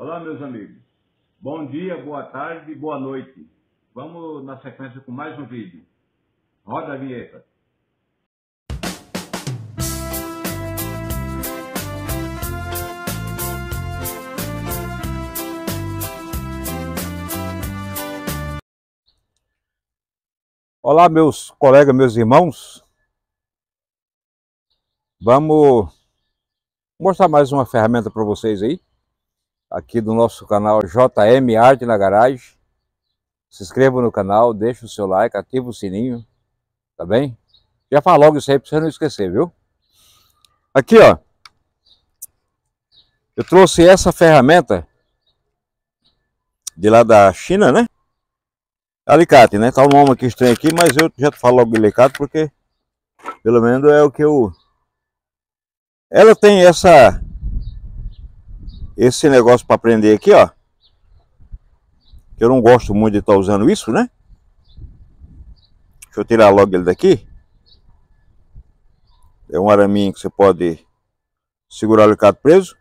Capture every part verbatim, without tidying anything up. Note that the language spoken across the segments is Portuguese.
Olá, meus amigos. Bom dia, boa tarde e boa noite. Vamos na sequência com mais um vídeo. Roda a vinheta. Olá, meus colegas, meus irmãos. Vamos mostrar mais uma ferramenta para vocês aí, aqui do nosso canal J M Arte na Garagem. Se inscreva no canal, deixa o seu like, ativa o sininho, tá bem? Já fala logo isso aí para você não esquecer, viu? Aqui, ó, eu trouxe essa ferramenta de lá da China, né? Alicate, né? Tá o nome aqui estranho aqui, mas eu já falo logo de alicate porque pelo menos é o que eu... Ela tem essa... esse negócio para prender aqui, ó. Eu não gosto muito de estar usando isso, né? Deixa eu tirar logo ele daqui. É um araminho que você pode segurar o alicate preso.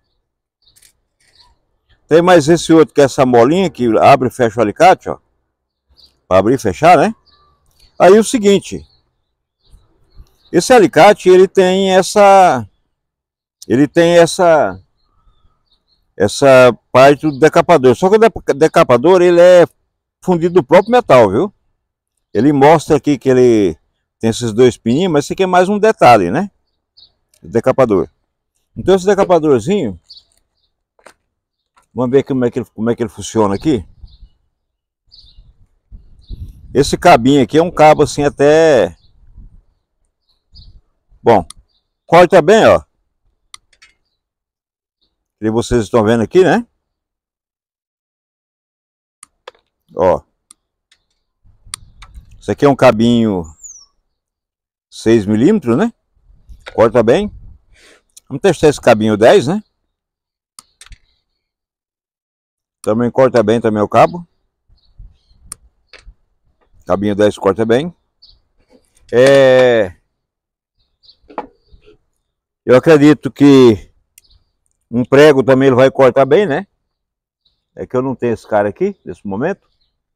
Tem mais esse outro que é essa molinha que abre e fecha o alicate, ó. Para abrir e fechar, né? Aí o seguinte. Esse alicate, ele tem essa... Ele tem essa... Essa parte do decapador. Só que o decapador, ele é fundido do próprio metal, viu? Ele mostra aqui que ele tem esses dois pininhos, mas esse aqui é mais um detalhe, né? O decapador. Então esse decapadorzinho, vamos ver como é que ele, como é que ele funciona aqui. Esse cabinho aqui é um cabo assim até... Bom, corta bem, ó. Que vocês estão vendo aqui, né? Ó. Isso aqui é um cabinho seis milímetros, né? Corta bem. Vamos testar esse cabinho dez, né? Também corta bem também o cabo. Cabinho dez corta bem. É... Eu acredito que um prego também ele vai cortar bem, né? É que eu não tenho esse cara aqui, nesse momento.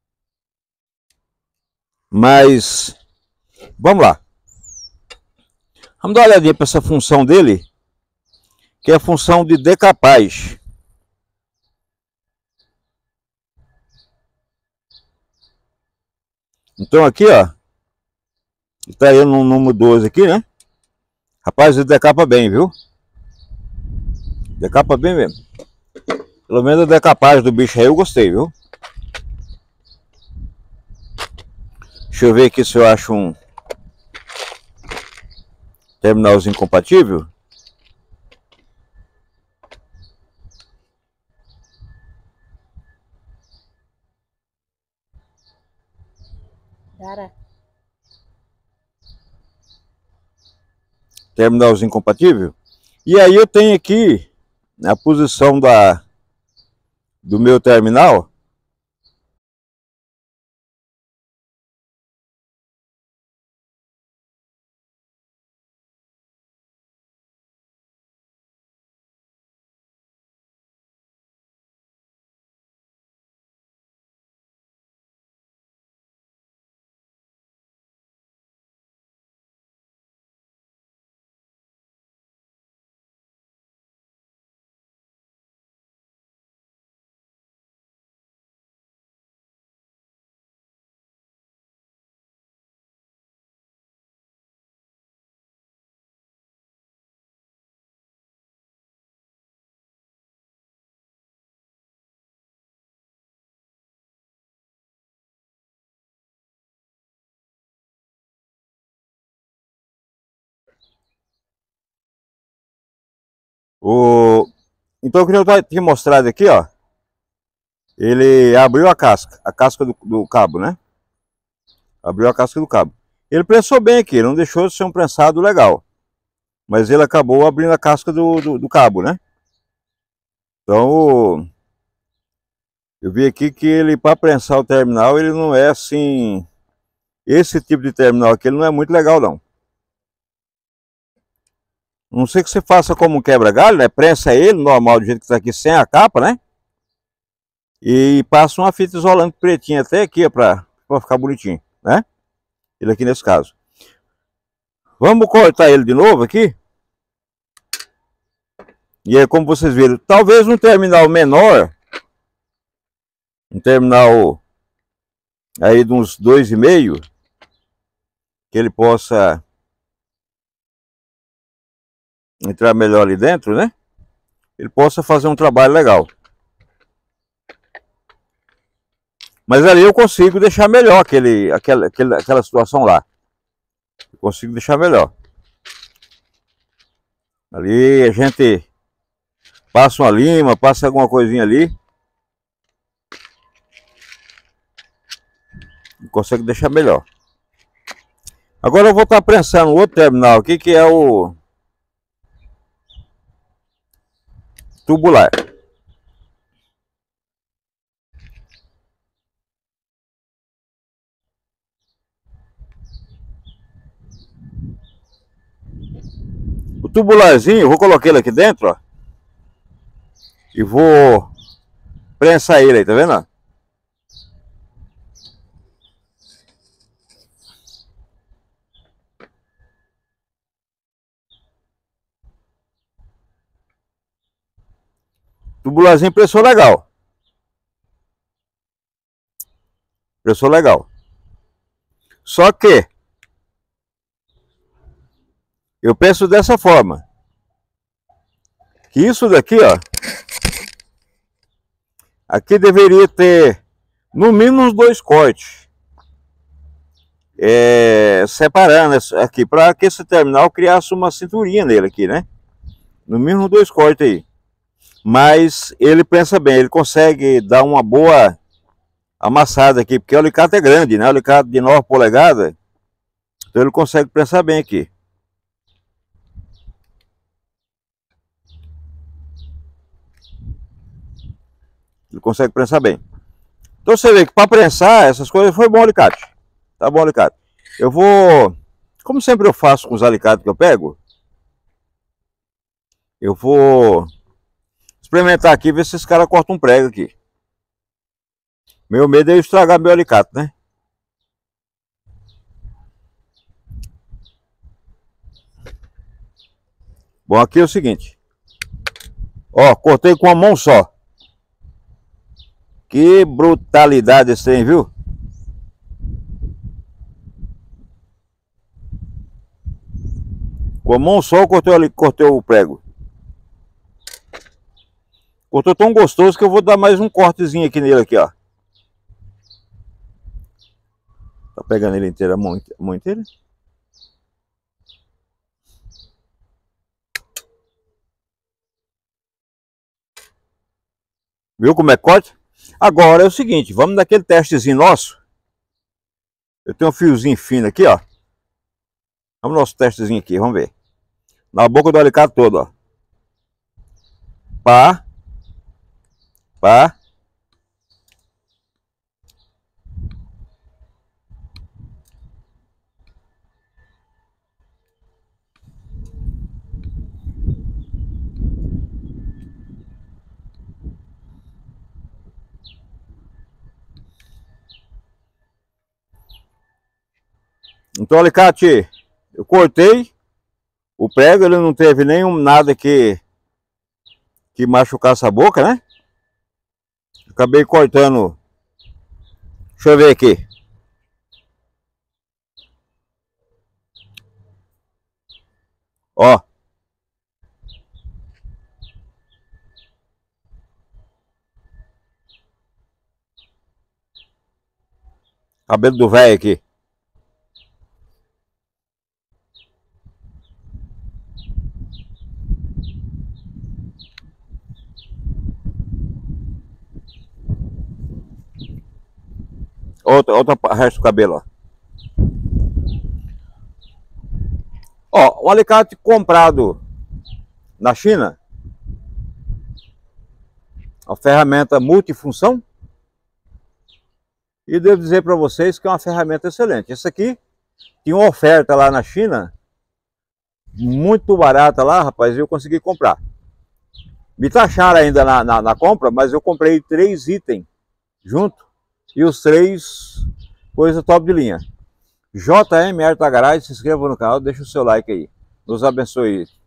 Mas, vamos lá. Vamos dar uma olhadinha para essa função dele, que é a função de decapagem. Então aqui, ó, está aí no número doze aqui, né? Rapaz, ele decapa bem, viu? Decapa bem mesmo. Pelo menos a decapagem do bicho aí eu gostei, viu? Deixa eu ver aqui se eu acho um terminalzinho compatível. Cara. Terminalzinho compatível. E aí eu tenho aqui a posição da do meu terminal. O... Então, o que eu tinha mostrado aqui, ó, ele abriu a casca, a casca do, do cabo, né? Abriu a casca do cabo. Ele prensou bem aqui, não deixou de ser um prensado legal. Mas ele acabou abrindo a casca do, do, do cabo, né? Então, eu vi aqui que ele, para prensar o terminal, ele não é assim... Esse tipo de terminal aqui, ele não é muito legal, não. Não sei que você faça como um quebra-galho, né? Prensa ele, normal, do jeito que está aqui, sem a capa, né? E passa uma fita isolante pretinha até aqui, para ficar bonitinho, né? Ele aqui nesse caso. Vamos cortar ele de novo aqui. E aí, como vocês viram, talvez um terminal menor, um terminal aí de uns dois e meio, que ele possa entrar melhor ali dentro, né? Ele possa fazer um trabalho legal. Mas ali eu consigo deixar melhor aquele, aquela, aquela, aquela situação lá. Eu consigo deixar melhor. Ali a gente passa uma lima, passa alguma coisinha ali. E consegue deixar melhor. Agora eu vou estar prensando outro terminal aqui, que é o tubular. O tubularzinho, eu vou colocar ele aqui dentro, ó. E vou prensar ele aí, tá vendo? Tubularzinho pressou legal. Pressou legal. Só que eu penso dessa forma. Que isso daqui, ó. Aqui deveria ter no mínimo uns dois cortes. É, separando aqui, para que esse terminal criasse uma cinturinha nele aqui, né? No mínimo dois cortes aí. Mas ele pensa bem, ele consegue dar uma boa amassada aqui, porque o alicate é grande, né? O alicate de nove polegadas. Então ele consegue prensar bem aqui. Ele consegue prensar bem. Então você vê que para prensar essas coisas foi bom o alicate. Tá bom o alicate. Eu vou, como sempre eu faço com os alicates que eu pego, eu vou experimentar aqui, ver se esse cara corta um prego aqui. Meu medo é eu estragar meu alicate, né? Bom, aqui é o seguinte. Ó, cortei com uma mão só. Que brutalidade esse trem, viu? Com a mão só eu cortei, ali, cortei o prego. Cortou tão gostoso que eu vou dar mais um cortezinho aqui nele aqui, ó. Tá pegando ele inteiro, a mão, a mão inteira? Viu como é que corta? Agora é o seguinte, vamos naquele testezinho nosso. Eu tenho um fiozinho fino aqui, ó. Vamos no nosso testezinho aqui, vamos ver. Na boca do alicate todo, ó. Pá. Pá. Então o alicate, eu cortei o prego, ele não teve nenhum nada que que machucasse a boca, né? Acabei cortando. Deixa eu ver aqui. Ó. Cabelo do velho aqui. Outra, outra resto do cabelo, ó. Ó, um alicate comprado na China. Uma ferramenta multifunção. E devo dizer para vocês que é uma ferramenta excelente. Essa aqui tinha uma oferta lá na China. Muito barata lá, rapaz, e eu consegui comprar. Me taxaram ainda na, na, na compra, mas eu comprei três itens junto. E os três, coisa top de linha. J M Arte da Garagem, se inscreva no canal, deixa o seu like aí. Nos abençoe.